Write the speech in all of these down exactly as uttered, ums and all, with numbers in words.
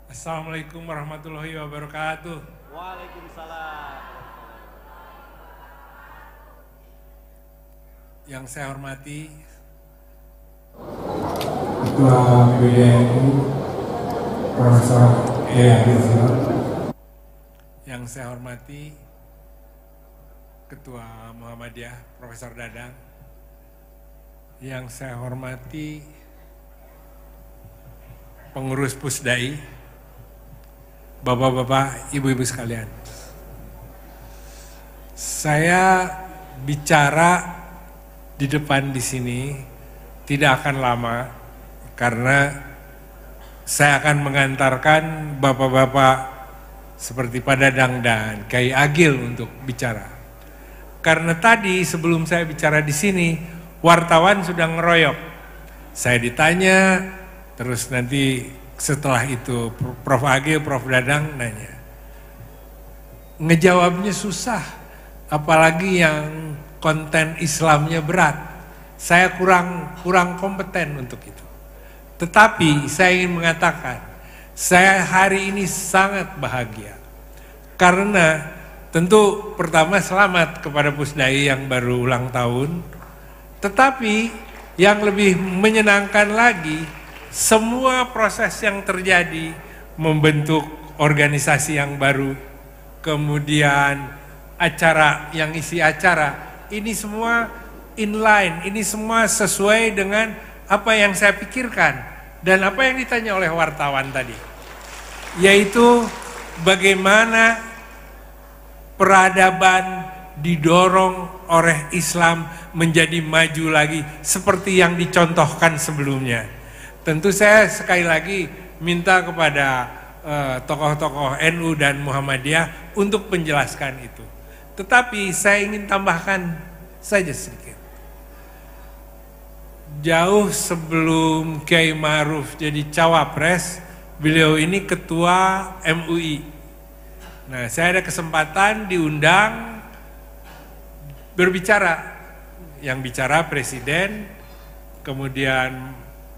Assalamualaikum warahmatullahi wabarakatuh. Waalaikumsalam. Yang saya hormati Ketua P B D N U Profesor Kiai Agil Sirot, yang saya hormati Ketua Muhammadiyah Profesor Dadang, yang saya hormati pengurus Pusdai, bapak-bapak, ibu-ibu sekalian. Saya bicara di depan di sini tidak akan lama karena saya akan mengantarkan bapak-bapak seperti Pak Dadang dan Kiai Agil untuk bicara. Karena tadi sebelum saya bicara di sini, wartawan sudah ngeroyok. Saya ditanya, terus nanti setelah itu Prof Agil, Prof Dadang nanya. Ngejawabnya susah, apalagi yang konten Islamnya berat. Saya kurang kurang kompeten untuk itu. Tetapi saya ingin mengatakan, saya hari ini sangat bahagia. Karena tentu pertama selamat kepada Pusdai yang baru ulang tahun. Tetapi yang lebih menyenangkan lagi, semua proses yang terjadi membentuk organisasi yang baru, kemudian acara yang isi acara, ini semua inline, ini semua sesuai dengan apa yang saya pikirkan dan apa yang ditanya oleh wartawan tadi, yaitu bagaimana peradaban didorong oleh Islam menjadi maju lagi seperti yang dicontohkan sebelumnya. Tentu saya sekali lagi minta kepada uh, tokoh-tokoh N U dan Muhammadiyah untuk menjelaskan itu. Tetapi saya ingin tambahkan saja sedikit. Jauh sebelum Kiai Ma'ruf jadi cawapres, beliau ini ketua M U I. Nah, saya ada kesempatan diundang berbicara. Yang bicara presiden, kemudian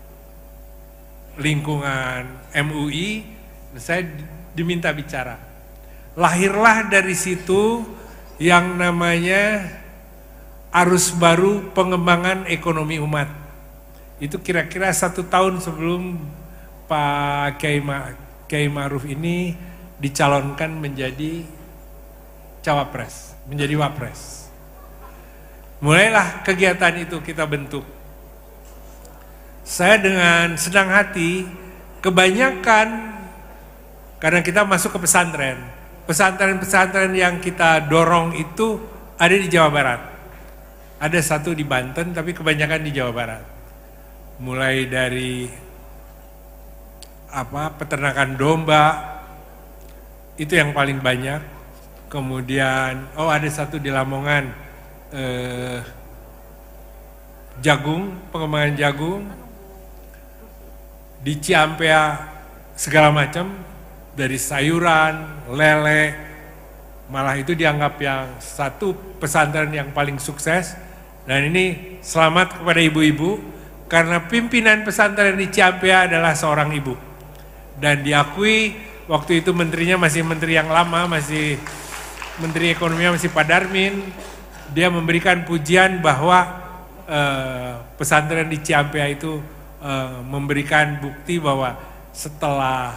lingkungan M U I, saya diminta bicara. Lahirlah dari situ yang namanya arus baru pengembangan ekonomi umat. Itu kira-kira satu tahun sebelum Pak Kiai Ma, Kiai Ma'ruf ini dicalonkan menjadi cawapres, menjadi wapres. Mulailah kegiatan itu kita bentuk. Saya dengan senang hati, kebanyakan karena kita masuk ke pesantren. Pesantren-pesantren yang kita dorong itu ada di Jawa Barat. Ada satu di Banten, tapi kebanyakan di Jawa Barat. Mulai dari apa peternakan domba, itu yang paling banyak. Kemudian, oh ada satu di Lamongan, eh, jagung, pengembangan jagung. Di Ciampea segala macam, dari sayuran, lele, malah itu dianggap yang satu pesantren yang paling sukses. Dan ini selamat kepada ibu-ibu, karena pimpinan pesantren di Ciampea adalah seorang ibu. Dan diakui waktu itu menterinya masih menteri yang lama, masih menteri ekonomi masih Pak Darmin. Dia memberikan pujian bahwa eh, pesantren di Ciampea itu eh, memberikan bukti bahwa setelah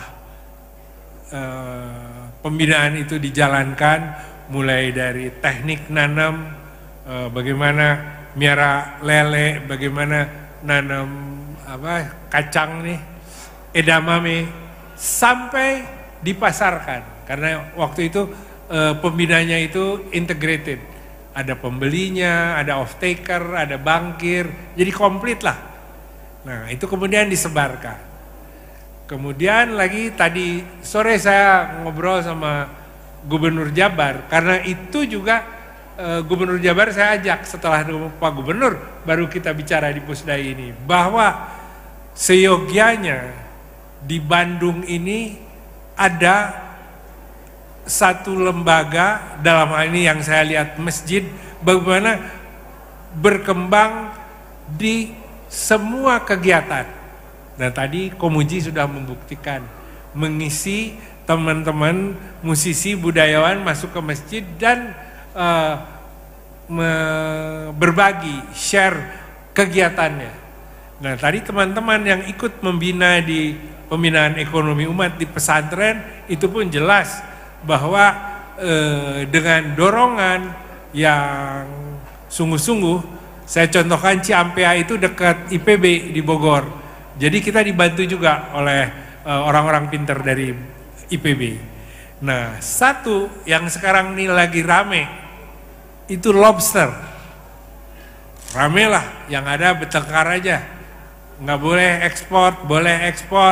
eh, pembinaan itu dijalankan, mulai dari teknik nanam, eh, bagaimana miara lele, bagaimana nanam apa kacang nih, edamame, sampai dipasarkan. Karena waktu itu e, pembinanya itu integrated, ada pembelinya, ada off taker, ada bankir, jadi komplit lah. Nah itu kemudian disebarkan. Kemudian lagi tadi sore saya ngobrol sama Gubernur Jabar, karena itu juga e, Gubernur Jabar saya ajak setelah Pak Gubernur baru kita bicara di Pusdai ini, bahwa seyogianya di Bandung ini ada satu lembaga, dalam hal ini yang saya lihat masjid, bagaimana berkembang di semua kegiatan. Nah tadi Komuji sudah membuktikan mengisi teman-teman musisi budayawan masuk ke masjid dan uh, me- berbagi, share kegiatannya. Nah tadi teman-teman yang ikut membina di pembinaan ekonomi umat di pesantren itu pun jelas bahwa uh, dengan dorongan yang sungguh-sungguh, saya contohkan Ciampea itu dekat I P B di Bogor. Jadi kita dibantu juga oleh uh, orang-orang pintar dari I P B. Nah, satu yang sekarang ini lagi rame itu lobster. Rame lah, yang ada bertengkar aja. Nggak boleh ekspor, boleh ekspor.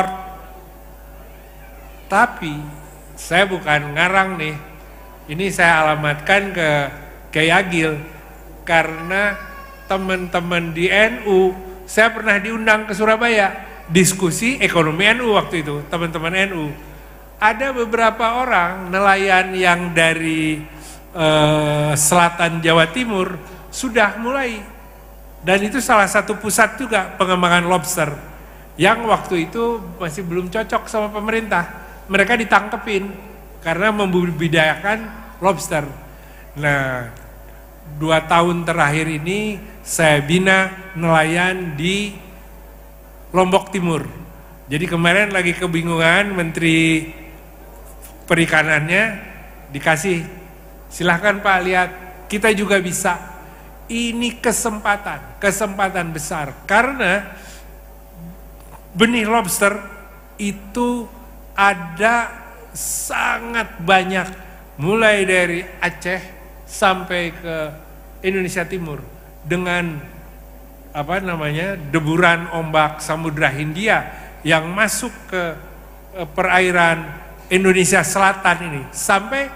Tapi saya bukan ngarang nih. Ini saya alamatkan ke Kiai Agil karena teman-teman di N U, saya pernah diundang ke Surabaya diskusi ekonomi N U waktu itu, teman-teman N U. Ada beberapa orang nelayan yang dari eh, selatan Jawa Timur sudah mulai, dan itu salah satu pusat juga pengembangan lobster yang waktu itu masih belum cocok sama pemerintah. Mereka ditangkepin karena membudidayakan lobster. Nah, dua tahun terakhir ini saya bina nelayan di Lombok Timur. Jadi kemarin lagi kebingungan, Menteri Perikanannya dikasih, silahkan Pak lihat, kita juga bisa. Ini kesempatan, kesempatan besar karena benih lobster itu ada sangat banyak, mulai dari Aceh sampai ke Indonesia Timur dengan apa namanya deburan ombak Samudra Hindia yang masuk ke eh, perairan Indonesia Selatan ini sampai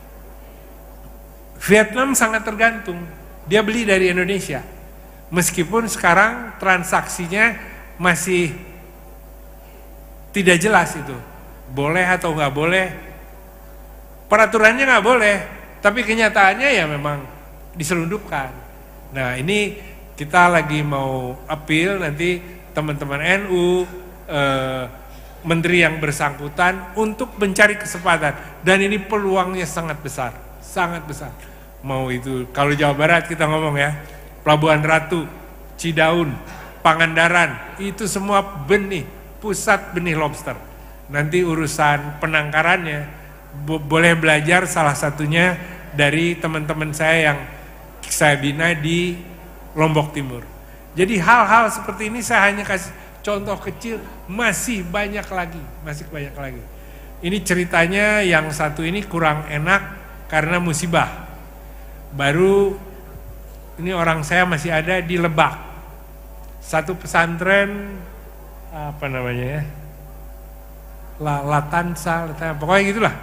Vietnam sangat tergantung, dia beli dari Indonesia meskipun sekarang transaksinya masih tidak jelas itu boleh atau nggak boleh, peraturannya nggak boleh, tapi kenyataannya ya memang diselundupkan. Nah ini kita lagi mau appeal nanti teman-teman N U, eh, menteri yang bersangkutan untuk mencari kesempatan, dan ini peluangnya sangat besar, sangat besar. Mau itu kalau Jawa Barat kita ngomong ya, Pelabuhan Ratu, Cidaun, Pangandaran, itu semua benih, pusat benih lobster. Nanti urusan penangkarannya bo- boleh belajar salah satunya dari teman-teman saya yang saya bina di Lombok Timur. Jadi hal-hal seperti ini saya hanya kasih contoh kecil, masih banyak lagi, masih banyak lagi. Ini ceritanya yang satu ini kurang enak karena musibah. Baru ini orang saya masih ada di Lebak. Satu pesantren apa namanya ya? La, Latansa, Latansa, pokoknya gitulah.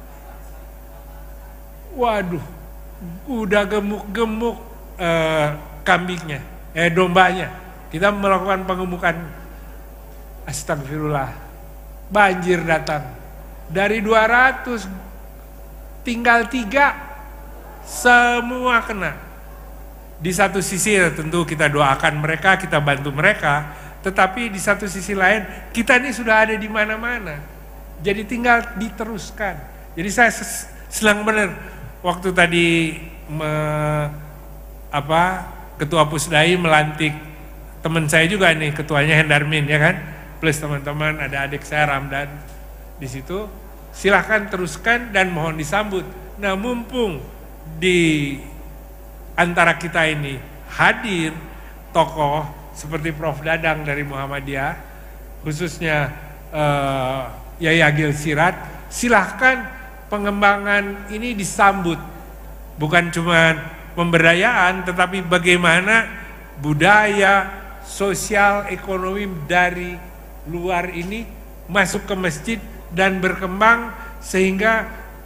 Waduh, udah gemuk-gemuk eh, kambingnya, eh dombanya. Kita melakukan pengemukan. Astagfirullah, banjir datang dari dua ratus tinggal tiga, semua kena. Di satu sisi tentu kita doakan mereka, kita bantu mereka, tetapi di satu sisi lain kita ini sudah ada di mana-mana, jadi tinggal diteruskan. Jadi saya senang benar waktu tadi me, apa ketua Pusdai melantik teman saya juga nih, ketuanya Hendarmin ya kan, plus teman-teman ada adik saya Ramdan di situ. Silahkan teruskan dan mohon disambut. Nah mumpung di antara kita ini hadir tokoh seperti Prof Dadang dari Muhammadiyah, khususnya uh, Yai Agil Sirat, silahkan pengembangan ini disambut. Bukan cuma pemberdayaan, tetapi bagaimana budaya, sosial, ekonomi dari luar ini masuk ke masjid dan berkembang sehingga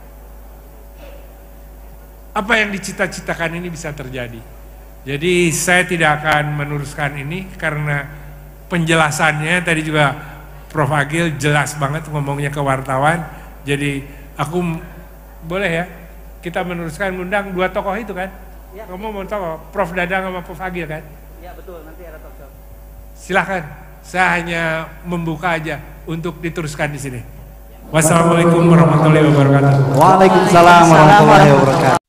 apa yang dicita-citakan ini bisa terjadi. Jadi saya tidak akan meneruskan ini karena penjelasannya tadi juga Prof Agil jelas banget ngomongnya ke wartawan. Jadi aku boleh ya kita meneruskan undang dua tokoh itu kan? Ya. Kamu mau tokoh Prof Dadang sama Prof Agil kan? Ya betul, nanti ada talk show. Silahkan, saya hanya membuka aja untuk diteruskan di sini. Ya. Wassalamualaikum warahmatullahi wabarakatuh. Waalaikumsalam warahmatullahi wabarakatuh.